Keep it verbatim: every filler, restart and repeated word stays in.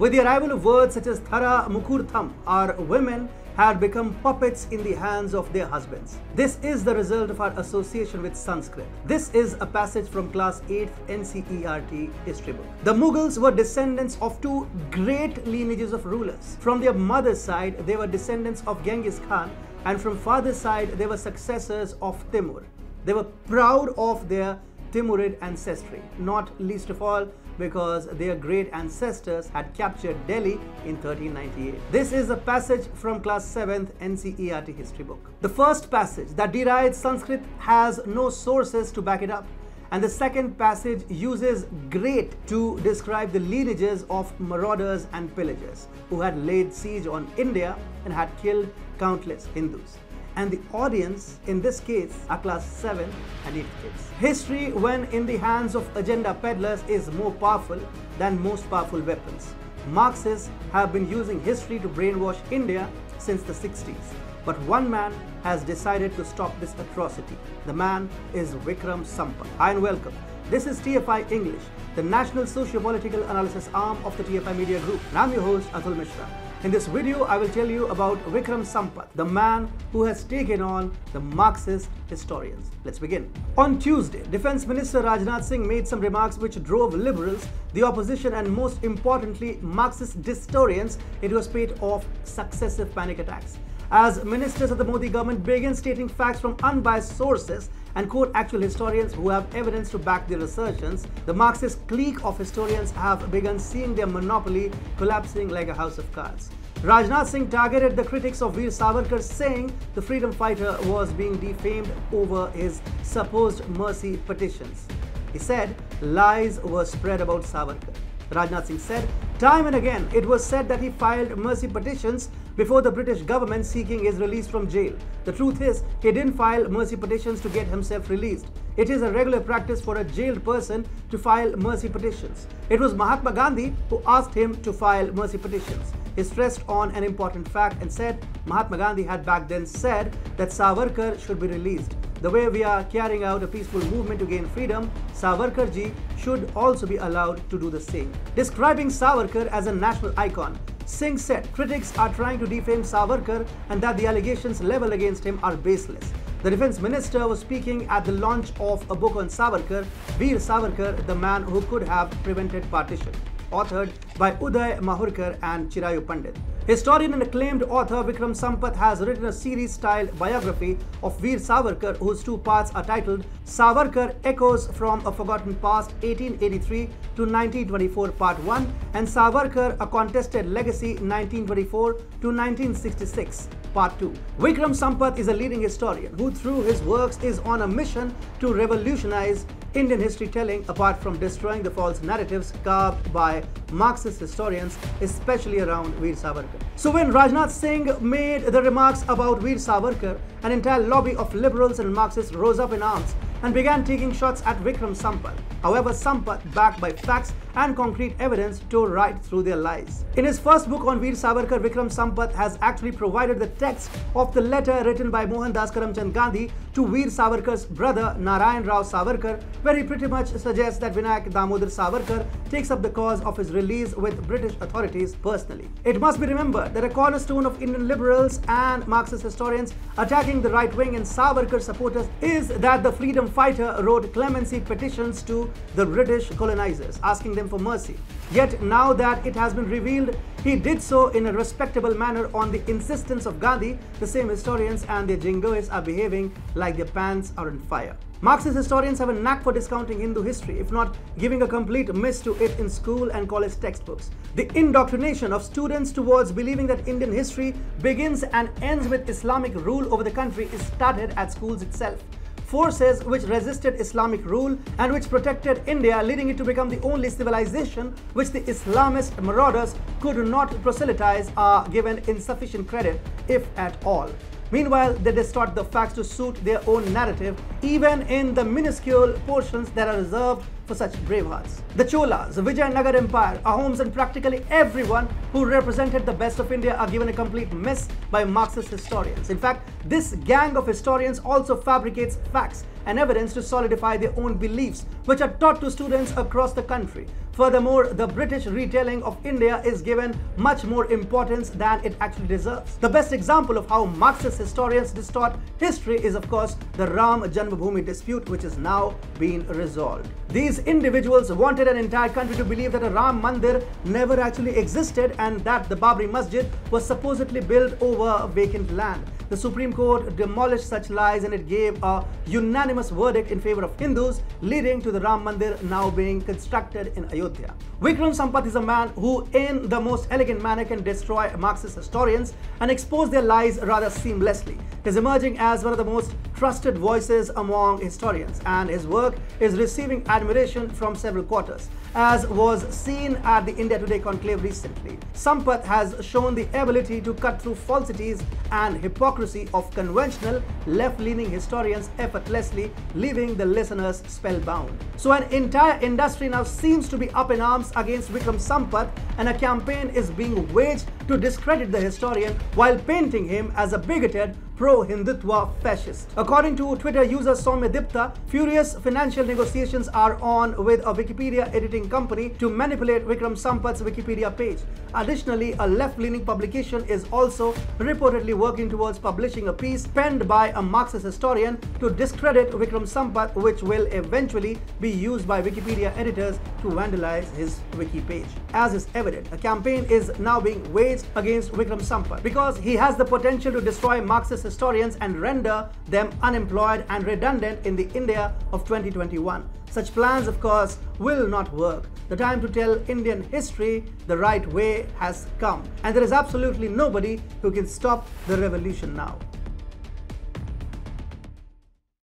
With the arrival of words such as Thara Mukurtham, our women had become puppets in the hands of their husbands. This is the result of our association with Sanskrit. This is a passage from class eighth N C E R T history book. The Mughals were descendants of two great lineages of rulers. From their mother's side, they were descendants of Genghis Khan, and from father's side, they were successors of Timur. They were proud of their Timurid ancestry, not least of all because their great ancestors had captured Delhi in thirteen ninety-eight. This is a passage from class seventh N C E R T history book. The first passage that derides Sanskrit has no sources to back it up, and the second passage uses great to describe the lineages of marauders and pillagers who had laid siege on India and had killed countless Hindus. And the audience in this case are class seven and eight kids. History, when in the hands of agenda peddlers, is more powerful than most powerful weapons. Marxists have been using history to brainwash India since the sixties. But one man has decided to stop this atrocity. The man is Vikram Sampath. Hi and welcome. This is T F I English, the National Socio-Political Analysis arm of the T F I Media Group. And I'm your host, Atul Mishra. In this video, I will tell you about Vikram Sampath, the man who has taken on the Marxist historians. Let's begin. On Tuesday, Defense Minister Rajnath Singh made some remarks which drove liberals, the opposition, and most importantly, Marxist historians into a spate of successive panic attacks. As ministers of the Modi government began stating facts from unbiased sources and quote actual historians who have evidence to back their assertions, the Marxist clique of historians have begun seeing their monopoly collapsing like a house of cards. Rajnath Singh targeted the critics of Veer Savarkar, saying the freedom fighter was being defamed over his supposed mercy petitions. He said lies were spread about Savarkar. Rajnath Singh said, time and again it was said that he filed mercy petitions before the British government seeking his release from jail. The truth is, he didn't file mercy petitions to get himself released. It is a regular practice for a jailed person to file mercy petitions. It was Mahatma Gandhi who asked him to file mercy petitions. He stressed on an important fact and said Mahatma Gandhi had back then said that Savarkar should be released. The way we are carrying out a peaceful movement to gain freedom, Savarkar ji should also be allowed to do the same. Describing Savarkar as a national icon, Singh said critics are trying to defame Savarkar and that the allegations leveled against him are baseless. The defense minister was speaking at the launch of a book on Savarkar, Veer Savarkar, the man who could have prevented partition, authored by Uday Mahurkar and Chirayu Pandit. Historian and acclaimed author Vikram Sampath has written a series-styled biography of Veer Savarkar, whose two parts are titled Savarkar Echoes from a Forgotten Past eighteen eighty-three to nineteen twenty-four Part one and Savarkar A Contested Legacy nineteen twenty-four to nineteen sixty-six Part two. Vikram Sampath is a leading historian who through his works is on a mission to revolutionize Indian history telling apart from destroying the false narratives carved by Marxist historians, especially around Veer Savarkar. So when Rajnath Singh made the remarks about Veer Savarkar, an entire lobby of liberals and Marxists rose up in arms and began taking shots at Vikram Sampath. However, Sampath, backed by facts and concrete evidence, tore right through their lies. In his first book on Veer Savarkar, Vikram Sampath has actually provided the text of the letter written by Mohandas Karamchand Gandhi to Veer Savarkar's brother Narayan Rao Savarkar, where he pretty much suggests that Vinayak Damodar Savarkar takes up the cause of his release with British authorities personally. It must be remembered that a cornerstone of Indian liberals and Marxist historians attacking the right wing and Savarkar supporters is that the freedom fighter wrote clemency petitions to the British colonizers, asking them for mercy. Yet now that it has been revealed he did so in a respectable manner on the insistence of Gandhi, the same historians and their jingoists are behaving like their pants are on fire. Marxist historians have a knack for discounting Hindu history, if not giving a complete miss to it in school and college textbooks. The indoctrination of students towards believing that Indian history begins and ends with Islamic rule over the country is started at schools itself. Forces which resisted Islamic rule and which protected India, leading it to become the only civilization which the Islamist marauders could not proselytize, are given insufficient credit, if at all. Meanwhile, they distort the facts to suit their own narrative, even in the minuscule portions that are reserved for such bravehearts. The Cholas, the Vijayanagar Empire, Ahoms, and practically everyone who represented the best of India are given a complete miss by Marxist historians. In fact, this gang of historians also fabricates facts and evidence to solidify their own beliefs, which are taught to students across the country. Furthermore, the British retelling of India is given much more importance than it actually deserves. The best example of how Marxist historians distort history is, of course, the Ram Janmabhoomi dispute, which is now being resolved. These individuals wanted an entire country to believe that a Ram Mandir never actually existed and that the Babri Masjid was supposedly built over vacant land. The Supreme Court demolished such lies and it gave a unanimous verdict in favor of Hindus, leading to the Ram Mandir now being constructed in Ayodhya. Vikram Sampath is a man who, in the most elegant manner, can destroy Marxist historians and expose their lies rather seamlessly. He is emerging as one of the most trusted voices among historians, and his work is receiving admiration from several quarters, as was seen at the India Today conclave recently. Sampath has shown the ability to cut through falsities and hypocrisy of conventional left-leaning historians effortlessly, leaving the listeners spellbound. So an entire industry now seems to be up in arms against Vikram Sampath, and a campaign is being waged to discredit the historian while painting him as a bigoted pro-Hindutva fascist. According to Twitter user Soumya Dipta, furious financial negotiations are on with a Wikipedia editing company to manipulate Vikram Sampath's Wikipedia page. Additionally, a left-leaning publication is also reportedly working towards publishing a piece penned by a Marxist historian to discredit Vikram Sampath, which will eventually be used by Wikipedia editors to vandalize his wiki page. As is evident, a campaign is now being waged against Vikram Sampath because he has the potential to destroy Marxist historians and render them unemployed and redundant in the India of twenty twenty-one. Such plans, of course, will not work. The time to tell Indian history the right way has come, and there is absolutely nobody who can stop the revolution now.